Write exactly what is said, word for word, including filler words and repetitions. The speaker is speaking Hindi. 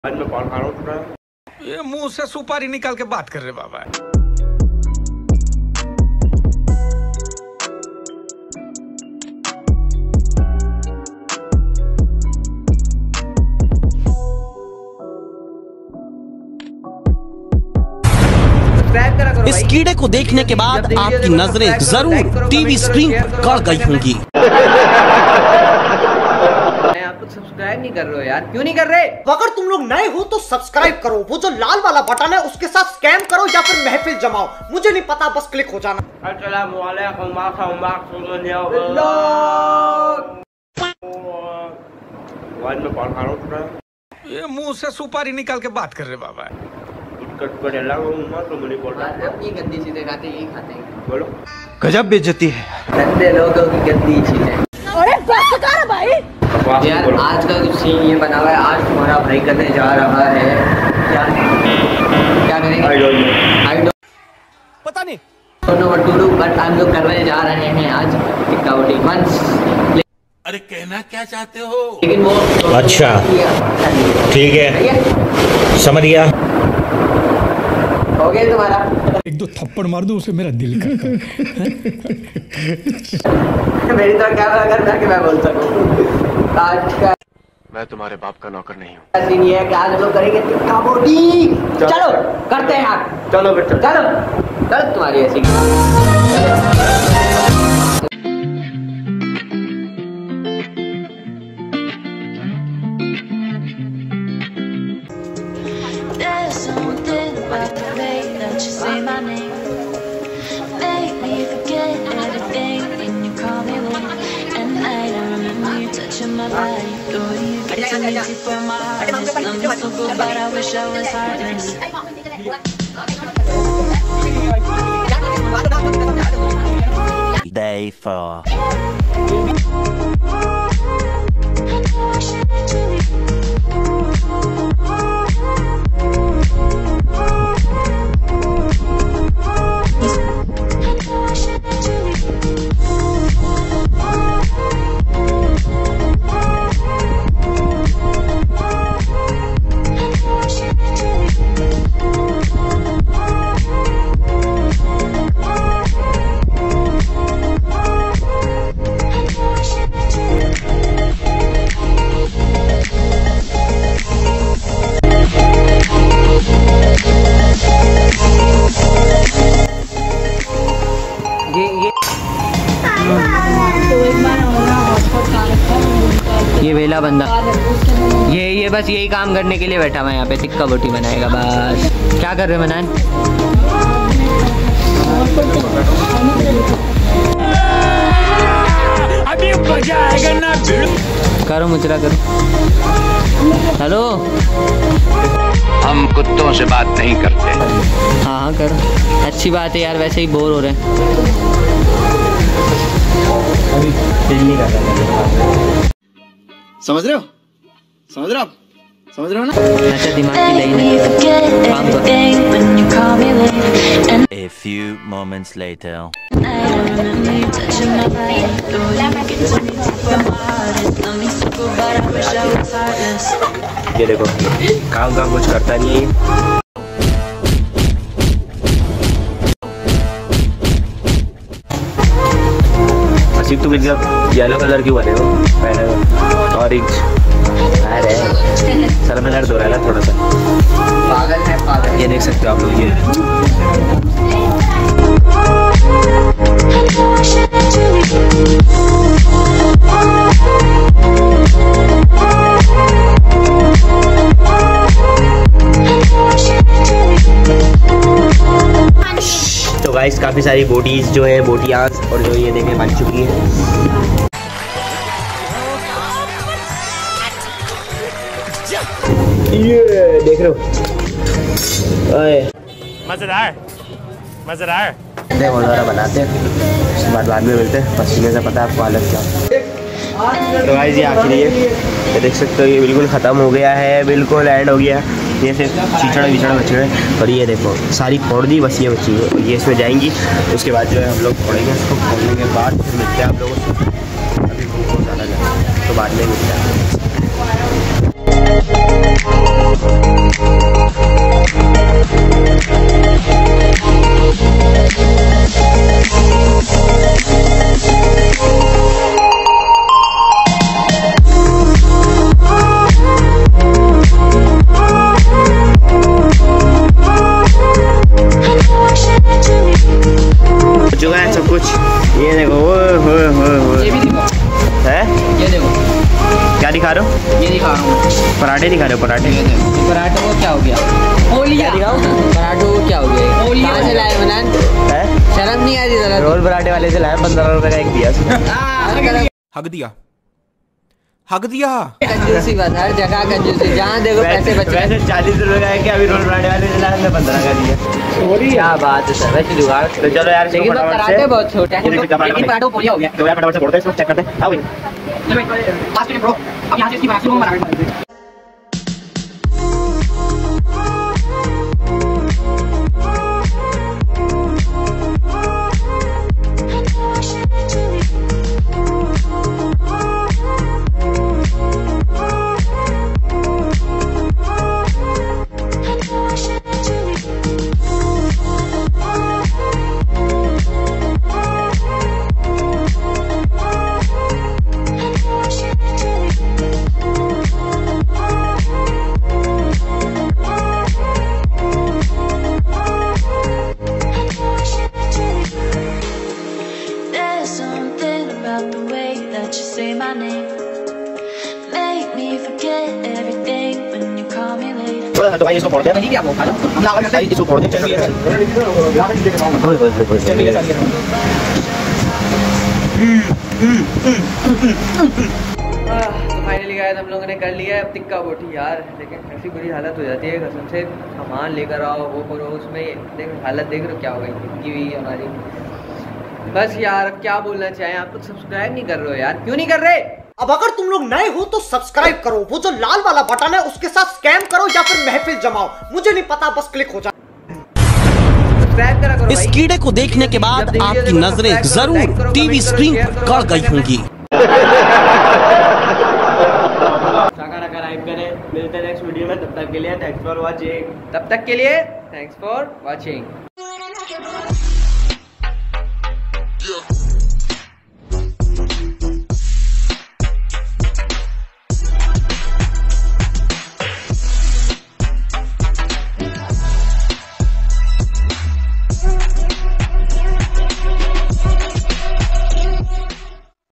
आज मैं पान खा रहा हूँ थोड़ा। ये मुंह से सुपारी निकाल के बात कर रहे बाबा। इस कीड़े को देखने के बाद आपकी नजरें जरूर टीवी स्क्रीन पर गड़ गई होंगी। आप लोग सब्सक्राइब नहीं कर रहे हो यार, क्यों नहीं कर रहे? अगर तुम लोग नए हो तो सब्सक्राइब करो, वो जो लाल वाला बटन है उसके साथ स्कैम करो या फिर महफिल जमाओ, मुझे नहीं पता, बस क्लिक हो जाना। आज मैं पान खा रहा हूँ थोड़ा। ये मुंह से सुपारी निकाल के बात कर रहे बाबा। अपनी गंदी चीजें खाते यही खाते हैं। बोलो। गजब बेइज्जती है। गंदे लोगों की गंदी चीजें। अरे बस कर भाई यार आज का जो सीन ये बना हुआ है, आज तुम्हारा भाई करने जा रहा है क्या क्या करेंगे? I don't know. I don't पता नहीं know what to do, but हम लोग करने जा रहे हैं आज टिक्का उटी वंस। अरे कहना क्या चाहते हो? लेकिन वो अच्छा ठीक है, समझ गया। हो गया तुम्हारा? एक दो थप्पड़ मार दो उसे, मेरा दिल करता है। मेरी तो क्या अगर था कि मैं बोल सकूं। आज का मैं तुम्हारे बाप का नौकर नहीं हूँ। सीन ये है कि आज हम लोग करेंगे टिक्का बोटी। चलो करते हैं यार, चलो बेटा चलो चलो तुम्हारी ऐसी There's something about the way that you say my name, make me forget everything when you call me late. And I don't remember you touching my body. Girl, you get too easy for my heart. Love me so good, but I wish I was heartless. Day four. ये वेला बंदा ये ये बस यही काम करने के लिए बैठा हुआ है यहाँ पे, टिक्का बोटी बनाएगा बस। क्या कर रहे हो मनान? अभी मजा आएगा ना। करो मुचरा करो। हेलो, हम कुत्तों से बात नहीं करते। हाँ हाँ करो, अच्छी बात है यार, वैसे ही बोर हो रहे हैं। समझ रहे हो समझ रहे हो आप समझ रहे हो ना? अच्छा दिमाग की लई नहीं काम करो। A few moments later. ये देखो काम काम कुछ करता नहीं है। तो येलो कलर की बने हो, मैंने ऑरेंज। अरे सर में दर्द हो रहा है थोड़ा सा। पागल है पागल। ये देख सकते हो आप लोग, ये तो गाइस काफ़ी सारी बोटीज जो है बोटियाज और जो ये देखें बन चुकी है। ये देख रहे हो, मजेदार मजेदार वगैरह बनाते हैं, उसके बाद बाद में मिलते हैं। पसीने से पता है आपको हालत क्या। तो गाइस ये आखिरी है, ये देख सकते हो ये बिल्कुल ख़त्म हो गया है, बिल्कुल एंड हो गया। ये सिर्फ चीचड़ विचड़ बच गए और ये देखो सारी फोड़ दी, बस ये बची है। ये इसमें जाएंगी, उसके बाद जो है हम लोग फोड़ेंगे उसको। फोड़ने के बाद फिर मिलते हैं आप लोगों से। अभी भूख बहुत ज़्यादा है तो बाद में मिलते हैं। चुका है सब कुछ। ये देखो ओए होए होए होए। ये भी दिखाओ। है? ये देखो। क्या दिखा रहे हो? ये दिखा रहा हूँ। पराठे दिखा रहे हो? पराठे। ये देखो। पराठे को क्या हो गया? ओलिया। पराठे को क्या हो गया? ओलिया। कहाँ से लाए बनान? है? शर्म नहीं आ रही जरा? रोल पराठे वाले से लाया, पंद्रह रुपए का एक दिया। हक दिया हक दिया। कंजूसी बस, हर जगह कंजूसी, जहाँ देखो पैसे बचे। वैसे चालीस रुपए का है कि अभी रोल पराठे वाले से लाया, हमने पंद्रह का दिया। क्या बात है सर, वैसे जुगाड़। तो चलो यार, लेकिन पराठे बहुत छोटे हैं, लेकिन पराठे पोलिया हो गया। तो यार फटाफट से फोड़ते हैं, इसको चेक करते हैं। आओ भैया। अब यहाँ से इसकी बात सुनो। There's something about the way that you say my name, make me forget everything when you call me late. तो भाई इसको फोड़ दे। नहीं आप खा लो। हम लाओ भाई इसको फोड़ दे। तो फाइनली गाइस हम लोगों ने कर लिया है अब टिक्का बोटी यार, लेकिन ऐसी बुरी हालत हो जाती है कसम से। सामान लेकर आओ, वो करो, उसमें देखो हालत देख रहे हो क्या हो गई इतनी हुई हमारी। बस यार क्या बोलना चाहें, आप लोग सब्सक्राइब नहीं कर रहे हो यार, क्यों नहीं कर रहे? अब अगर तुम लोग नए हो तो सब्सक्राइब करो, वो जो लाल वाला बटन है उसके साथ स्कैम करो या फिर महफिल जमाओ, मुझे नहीं पता, बस क्लिक हो जाए। सब्सक्राइब करा करो। इस कीड़े को देखने के बाद आपकी नजरें जरूर टीवी स्क्रीन पर गड़ गई होंगी। मिलते हैं नेक्स्ट वीडियो में, तब तक के लिए थैंक्स फॉर वॉचिंग। तब तक के लिए थैंक्स फॉर वॉचिंग।